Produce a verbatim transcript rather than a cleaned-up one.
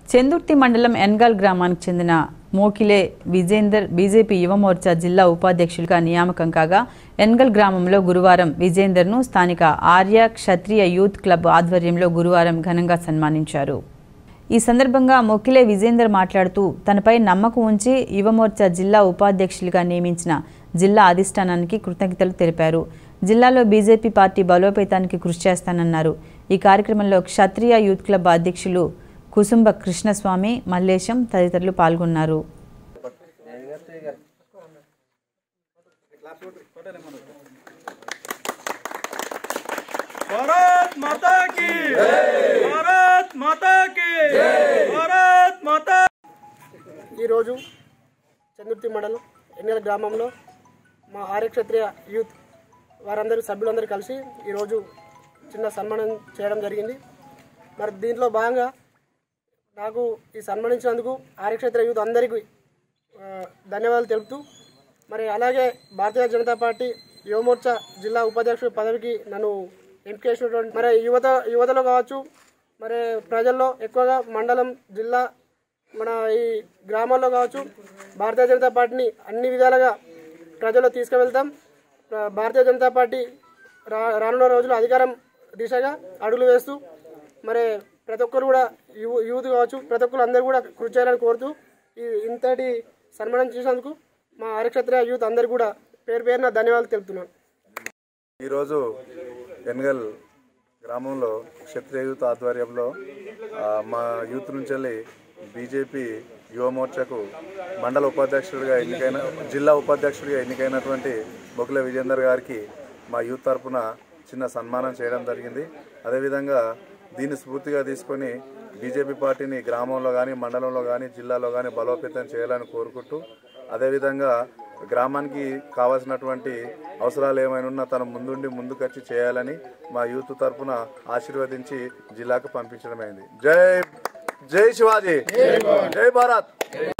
చెందుర్తి మండలం ఎన్గల్ గ్రామానికి చెందిన మోకిలే విజేందర్ బీజేపీ యువ మోర్చా జిల్లా ఉపాధ్యక్షుడిగా నియామకం కాగా ఎన్గల్ గ్రామంలో గురువారం విజేందర్ను స్థానిక ఆర్య క్షత్రియ యూత్ క్లబ్ ఆధ్వర్యంలో గురువారం ఘనంగా సన్మానించారు। ఈ సందర్భంగా మోకిలే విజేందర్ మాట్లాడుతూ తనపై నమ్మకం ఉంచి యువ మోర్చా జిల్లా ఉపాధ్యక్షులుగా నియమించిన జిల్లా అధిష్టానానికి కృతజ్ఞతలు తెలిపారు। జిల్లాలో బీజేపీ పార్టీ బలోపేతానికి కృషి చేస్తానన్నారు। ఈ కార్యక్రమంలో క్షత్రియ యూత్ క్లబ్ అధ్యక్షులు కుసుంబ కృష్ణస్వామి మల్లేశం తదితరులు పాల్గొన్నారు। भारत माता की जय भारत माता की जय भारत माता। ఈ రోజు చందుర్తి మండలం ఎన్గల్ గ్రామంలో మా ఆర్య క్షత్రియ యూత్ వారందరూ సభ్యులందరూ కలిసి ఈ రోజు చిన్న సన్మానం చేయడం జరిగింది। మరి దీంట్లో భాగంగా నాకు ఈ సన్మానించినందుకు ఆర్య క్షత్రియ యూత్ అందరికీ ధన్యవాదాలు తెలుపుతూ మరి అలాగే భారతీయ జనతా పార్టీ యువ మోర్చా జిల్లా ఉపాధ్యక్షుడి పదవికి నన్ను ఎంపిక చేసినటువంటి మరి యువత యువతలో కావచ్చు మరి ప్రజల్లో ఎక్కువగా మండలం జిల్లా మన ఈ గ్రామాల్లో కావచ్చు భారతీయ జనతా పార్టీని అన్ని విధాలుగా ప్రజల్లో తీసుకువెళ్తాం। భారతీయ జనతా పార్టీ రా రానున్న రోజుల్లో అధికారం దిశగా అడుగులు వేస్తూ మరి ప్రతి ఒక్కరు కూడా యూ యూత్ కావచ్చు ప్రతి ఒక్కరు అందరూ కూడా కృషి చేయాలని కోరుతూ ఈ ఇంతటి సన్మానం చేసినందుకు మా ఆర్య క్షత్రియ యూత్ అందరికీ కూడా పేరు పేరున ధన్యవాదాలు తెలుపుతున్నాను। ఈరోజు ఎన్గల్ గ్రామంలో క్షత్రియ యూత్ ఆధ్వర్యంలో మా యూత్ నుంచి వెళ్ళి బీజేపీ యువ మోర్చాకు మండల ఉపాధ్యక్షుడిగా ఎన్నికైన జిల్లా ఉపాధ్యక్షుడిగా ఎన్నికైనటువంటి మోకిలే విజేందర్ గారికి మా యూత్ తరఫున చిన్న సన్మానం చేయడం జరిగింది। అదేవిధంగా దీన్ని స్ఫూర్తిగా తీసుకొని బీజేపీ పార్టీని గ్రామంలో కానీ మండలంలో కానీ జిల్లాలో కానీ బలోపేతం చేయాలని కోరుకుంటూ అదేవిధంగా గ్రామానికి కావాల్సినటువంటి అవసరాలు ఏమైనా ఉన్నా తన ముందుండి ముందుకొచ్చి చేయాలని మా యూత్ తరఫున ఆశీర్వదించి జిల్లాకు పంపించడమైంది। జై జై శివాజీ, జై భారత్।